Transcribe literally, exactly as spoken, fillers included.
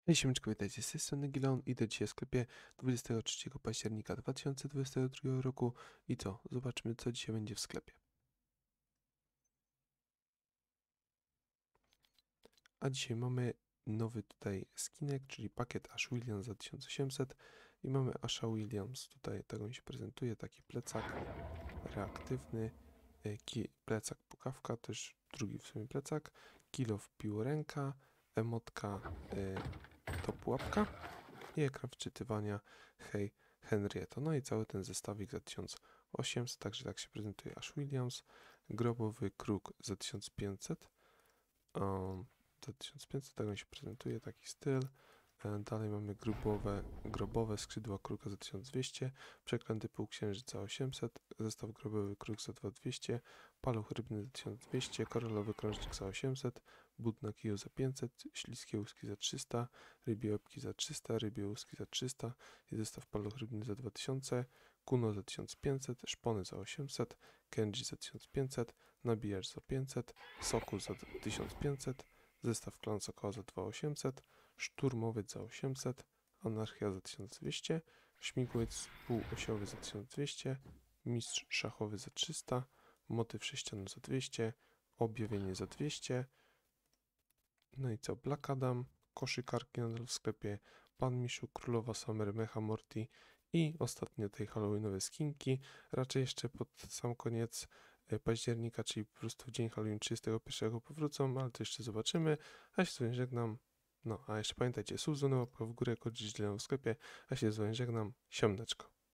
Hej siemeczko, witajcie, z tej strony Gilon. Idę dzisiaj w sklepie dwudziestego trzeciego października dwa tysiące dwudziestego drugiego roku i co? Zobaczmy, co dzisiaj będzie w sklepie. A dzisiaj mamy nowy tutaj skinek, czyli pakiet Ash Williams za tysiąc osiemset i mamy Asha Williams, tutaj tak on się prezentuje, taki plecak reaktywny, e, ki, plecak pukawka, też drugi w sumie plecak, kilo w pióręka, emotka e, to pułapka i ekran wczytywania Hej Henrietta. No i cały ten zestawik za tysiąc osiemset, także tak się prezentuje Ash Williams, grobowy kruk za tysiąc pięćset, um, za tysiąc pięćset, tak on się prezentuje, taki styl. E, Dalej mamy grubowe, grobowe skrzydła kruka za tysiąc dwieście, przeklęty półksiężyc za osiemset, zestaw grobowy kruk za dwa tysiące dwieście, paluch rybny za tysiąc dwieście, koralowy krążnik za osiemset, but na kiju za pięćset, śliskie łuski za trzysta, rybie łebki za trzysta, rybie łuski za trzysta i zestaw paluch rybny za dwa tysiące, kuno za tysiąc pięćset, szpony za osiemset, kenji za tysiąc pięćset, nabijacz za pięćset, soku za tysiąc pięćset, zestaw klan sokoła za dwa tysiące osiemset, szturmowiec za osiemset, anarchia za tysiąc dwieście, śmigłowiec półosiowy za tysiąc dwieście, mistrz szachowy za trzysta, motyw sześcianu za dwieście, objawienie za dwieście, no i co, Black Adam, koszykarki nadal w sklepie, Pan Miszu, Królowa Summer, Mecha Morty i ostatnio tej halloweenowe skinki, raczej jeszcze pod sam koniec e, października, czyli po prostu w dzień Halloween trzydziestego pierwszego powrócą, ale to jeszcze zobaczymy, a ja się z wami żegnam. No, a jeszcze pamiętajcie, subzwona łapka w górę, kod źle w sklepie, a się z wami żegnam, siemneczko.